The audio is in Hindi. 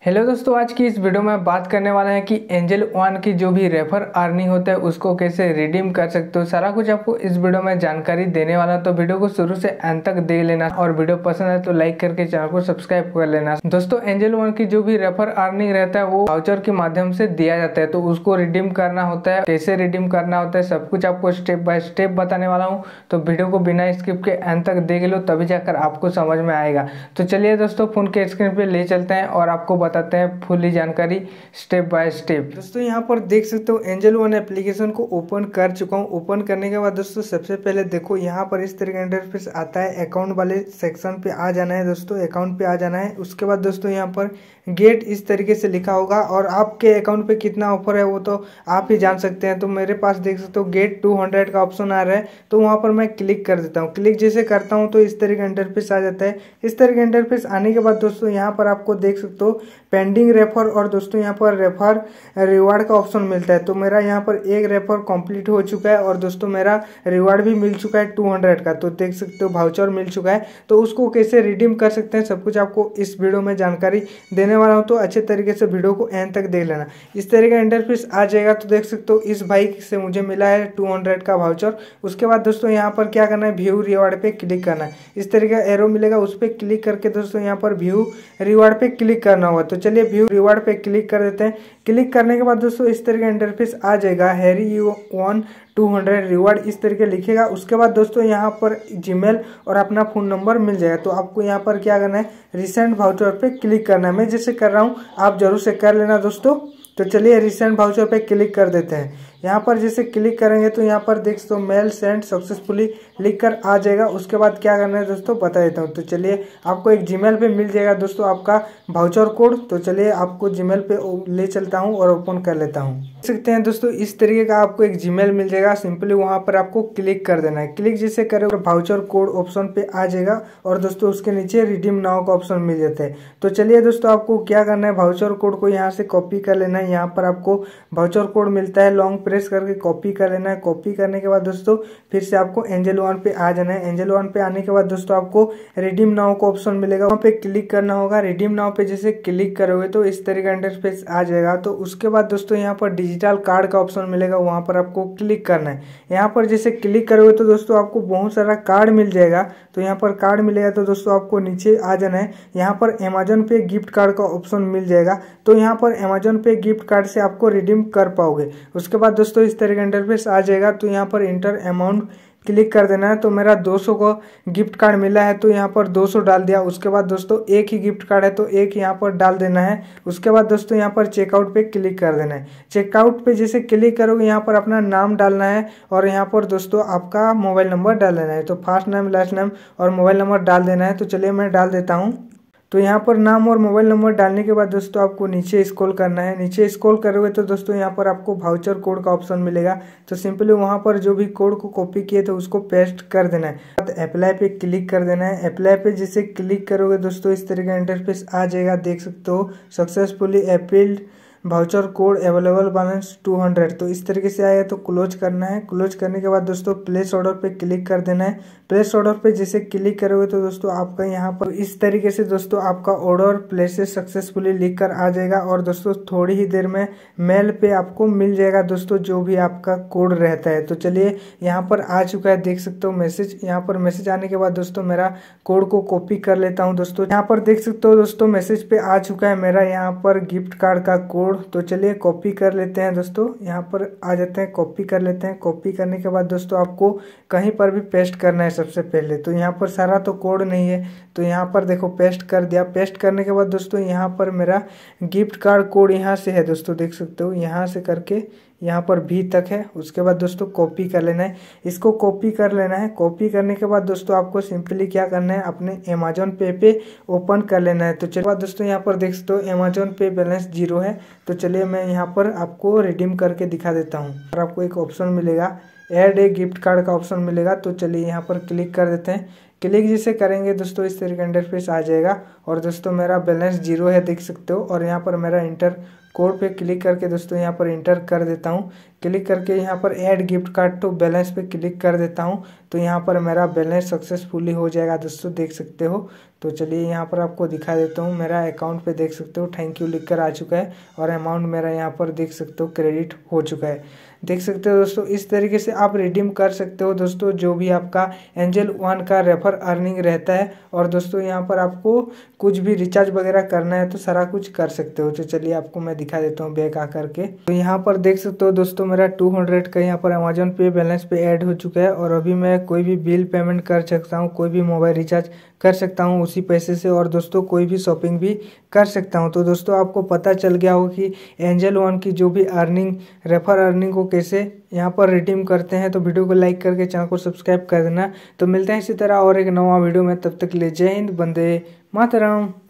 हेलो दोस्तों, आज की इस वीडियो में बात करने वाला है कि एंजल वन की जो भी रेफर अर्निंग होता है उसको कैसे रिडीम कर सकते हो। सारा कुछ आपको इस वीडियो में जानकारी देने वाला, तो वीडियो को शुरू से अंत तक देख लेना और वीडियो पसंद है तो लाइक करके चैनल को सब्सक्राइब कर लेना। दोस्तों, एंजल वन की जो भी रेफर अर्निंग रहता है वो वाउचर के माध्यम से दिया जाता है, तो उसको रिडीम करना होता है। कैसे रिडीम करना होता है सब कुछ आपको स्टेप बाय स्टेप बताने वाला हूँ, तो वीडियो को बिना स्किप के अंत तक देख लो, तभी जाकर आपको समझ में आएगा। तो चलिए दोस्तों, फोन के स्क्रीन पे ले चलते हैं और आपको बताते हैं फुली जानकारी स्टेप बाय स्टेप। दोस्तों, यहाँ पर देख सकते हो एंजल वन एप्लीकेशन को ओपन कर चुका हूँ। ओपन करने के बाद दोस्तों सबसे पहले देखो यहाँ पर इस तरह का इंटरफेस आता है। अकाउंट वाले सेक्शन पे आ जाना है दोस्तों, अकाउंट पे आ जाना है। उसके बाद दोस्तों यहाँ पर गेट इस तरीके से लिखा होगा और आपके अकाउंट पे कितना ऑफर है वो तो आप ही जान सकते हैं। तो मेरे पास देख सकते हो गेट 200 का ऑप्शन आ रहा है, तो वहाँ पर मैं क्लिक कर देता हूँ। क्लिक जैसे करता हूँ तो इस तरह का इंटरफेस आ जाता है। इस तरह का इंटरफेस आने के बाद दोस्तों यहाँ पर आपको देख सकते हो पेंडिंग रेफर और दोस्तों यहाँ पर रेफर रिवार्ड का ऑप्शन मिलता है। तो मेरा यहाँ पर एक रेफर कंप्लीट हो चुका है और दोस्तों मेरा रिवार्ड भी मिल चुका है 200 का। तो देख सकते हो वाउचर मिल चुका है। तो उसको कैसे रिडीम कर सकते हैं सब कुछ आपको इस वीडियो में जानकारी देने वाला हूँ, तो अच्छे तरीके से वीडियो को एंड तक देख लेना। इस तरह का इंटरफेस आ जाएगा। तो देख सकते हो इस भाई से मुझे मिला है 200 का वाउचर। उसके बाद दोस्तों यहाँ पर क्या करना है, व्यू रिवार्ड पे क्लिक करना है। इस तरह का एरो मिलेगा, उस पर क्लिक करके दोस्तों यहाँ पर व्यू रिवार्ड पे क्लिक करना होगा। तो चलिए व्यू रिवार्ड पे क्लिक कर देते हैं। क्लिक करने के बाद दोस्तों इस तरह का इंटरफेस आ जाएगा। हैरी यू वन 200 रिवार्ड इस तरीके लिखेगा। उसके बाद दोस्तों यहाँ पर जीमेल और अपना फ़ोन नंबर मिल जाएगा। तो आपको यहाँ पर क्या करना है, रिसेंट वाउचर पे क्लिक करना है। मैं जैसे कर रहा हूँ आप जरूर से कर लेना दोस्तों। तो चलिए रिसेंट वाउचर पे क्लिक कर देते हैं। यहाँ पर जैसे क्लिक करेंगे तो यहाँ पर देख सकते हो मेल सेंड सक्सेसफुली लिख कर आ जाएगा। उसके बाद क्या करना है दोस्तों बता देता हूँ। तो चलिए आपको एक जीमेल पे मिल जाएगा दोस्तों आपका वाउचर कोड। तो चलिए आपको जीमेल पे ले चलता हूँ और ओपन कर लेता हूँ। देख सकते हैं दोस्तों इस तरीके का आपको एक जीमेल मिल जाएगा। सिंपली वहाँ पर आपको क्लिक कर देना है। क्लिक जैसे करोगे वाउचर कोड ऑप्शन पे आ जाएगा और दोस्तों उसके नीचे रिडीम नाउ का ऑप्शन मिल जाता है। तो चलिए दोस्तों आपको क्या करना है, वाउचर कोड को यहाँ से कॉपी कर लेना है। यहाँ पर आपको वाउचर कोड मिलता है, लॉन्ग प्रेस करके कॉपी कर लेना है। कॉपी करने के बाद दोस्तों फिर से आपको एंजल वन पे आ जाना है। एंजल वन पे आने के बाद दोस्तों आपको रिडीम नाउ का ऑप्शन मिलेगा, वहाँ पे क्लिक करना होगा। रिडीम नाउ पे जैसे क्लिक करोगे तो इस तरह का इंटरफेस आ जाएगा। तो उसके बाद दोस्तों यहाँ पर डिजिटल कार्ड का ऑप्शन मिलेगा, वहाँ पर आपको क्लिक करना है। यहाँ पर जैसे क्लिक करोगे तो दोस्तों आपको बहुत सारा कार्ड मिल जाएगा। तो यहाँ पर कार्ड मिलेगा तो दोस्तों आपको नीचे आ जाना है। यहाँ पर अमेजन पे गिफ्ट कार्ड का ऑप्शन मिल जाएगा। तो यहाँ पर अमेजन पे गिफ्ट कार्ड से आपको रिडीम कर पाओगे। उसके बाद दोस्तों इस तरह का इंटरफेस आ जाएगा। तो यहाँ पर इंटर अमाउंट क्लिक कर देना है। तो मेरा 200 को गिफ्ट कार्ड मिला है तो यहाँ पर 200 डाल दिया। उसके बाद दोस्तों एक ही गिफ्ट कार्ड है तो एक यहाँ पर डाल देना है। उसके बाद दोस्तों यहाँ पर चेकआउट पे क्लिक कर देना है। चेकआउट पे जैसे क्लिक करोगे यहाँ पर अपना नाम डालना है और यहाँ पर दोस्तों आपका मोबाइल नंबर डाल देना है। तो फर्स्ट नेम लास्ट नेम और मोबाइल नंबर डाल देना है। तो चलिए मैं डाल देता हूँ। तो यहाँ पर नाम और मोबाइल नंबर डालने के बाद दोस्तों आपको नीचे स्क्रॉल करना है। नीचे स्क्रॉल करोगे तो दोस्तों यहाँ पर आपको वाउचर कोड का ऑप्शन मिलेगा। तो सिंपली वहाँ पर जो भी कोड को कॉपी किए तो उसको पेस्ट कर देना है। अप्लाई पे क्लिक कर देना है। अप्लाई पे जैसे क्लिक करोगे दोस्तों इस तरह का इंटरफेस आ जाएगा। देख सकते हो successfully applied voucher code available balance 200। तो इस तरीके से आएगा। तो क्लोज करना है। क्लोज करने के बाद दोस्तों प्लेस ऑर्डर पे क्लिक कर देना है। प्लेस ऑर्डर पे जैसे क्लिक करोगे तो दोस्तों आपका यहाँ पर इस तरीके से दोस्तों आपका ऑर्डर प्लेसेस सक्सेसफुली लिख कर आ जाएगा और दोस्तों थोड़ी ही देर में मेल पे आपको मिल जाएगा दोस्तों जो भी आपका कोड रहता है। तो चलिए यहाँ पर आ चुका है, देख सकते हो मैसेज। यहाँ पर मैसेज आने के बाद दोस्तों मेरा कोड को कॉपी कर लेता हूँ दोस्तों। यहाँ पर देख सकते हो दोस्तों मैसेज पे आ चुका है मेरा यहाँ पर गिफ्ट कार्ड का कोड। तो चलिए कॉपी कर लेते हैं दोस्तों। यहाँ पर आ जाते हैं, कॉपी कर लेते हैं। कॉपी करने के बाद दोस्तों आपको कहीं पर भी पेस्ट करना है सबसे पहले। तो यहाँ पर सारा तो कोड नहीं है तो यहाँ पर देखो पेस्ट कर दिया। पेस्ट करने के बाद दोस्तों यहाँ पर मेरा गिफ्ट कार्ड कोड यहाँ से है दोस्तों, देख सकते हो यहाँ से करके यहाँ पर भी तक है। उसके बाद दोस्तों कॉपी कर लेना है, इसको कॉपी कर लेना है। कॉपी करने के बाद दोस्तों आपको सिंपली क्या करना है, अपने अमेजोन पे ओपन कर लेना है। तो चलिए बाद दोस्तों यहाँ पर देख सकते हो अमेजोन पे बैलेंस 0 है। तो चलिए मैं यहाँ पर आपको रिडीम करके दिखा देता हूँ। और आपको एक ऑप्शन मिलेगा, ऐड ए गिफ्ट कार्ड का ऑप्शन मिलेगा। तो चलिए यहाँ पर क्लिक कर देते हैं। क्लिक जैसे करेंगे दोस्तों इस तरह का इंटरफेस आ जाएगा और दोस्तों मेरा बैलेंस 0 है, देख सकते हो। और यहाँ पर मेरा इंटर कोड पे क्लिक करके दोस्तों यहाँ पर इंटर कर देता हूँ। क्लिक करके यहाँ पर add gift card to balance पे क्लिक कर देता हूँ। तो यहाँ पर मेरा बैलेंस सक्सेसफुली हो जाएगा दोस्तों, देख सकते हो। तो चलिए यहाँ पर आपको दिखा देता हूँ। मेरा अकाउंट पे देख सकते हो थैंक यू लिख कर आ चुका है और अमाउंट मेरा यहाँ पर देख सकते हो क्रेडिट हो चुका है। देख सकते हो दोस्तों, इस तरीके से आप रिडीम कर सकते हो दोस्तों जो भी आपका एंजल वन का रेफर अर्निंग रहता है। और दोस्तों यहाँ पर आपको कुछ भी रिचार्ज वगैरह करना है तो सारा कुछ कर सकते हो। तो चलिए आपको मैं दिखा देता हूँ बैक आकर के। तो यहाँ पर देख सकते हो दोस्तों मेरा 200 का यहाँ पर अमेजोन पे बैलेंस पे ऐड हो चुका है और अभी मैं कोई भी बिल पेमेंट कर सकता हूँ, कोई भी मोबाइल रिचार्ज कर सकता हूँ उसी पैसे से, और दोस्तों कोई भी शॉपिंग भी कर सकता हूँ। तो दोस्तों आपको पता चल गया होगा कि एंजल वन की जो भी अर्निंग रेफर अर्निंग को कैसे यहाँ पर रिडीम करते हैं। तो वीडियो को लाइक करके चैनल को सब्सक्राइब कर देना। तो मिलते हैं इसी तरह और एक नवा वीडियो में, तब तक के लिए जय हिंद, वंदे मातरम।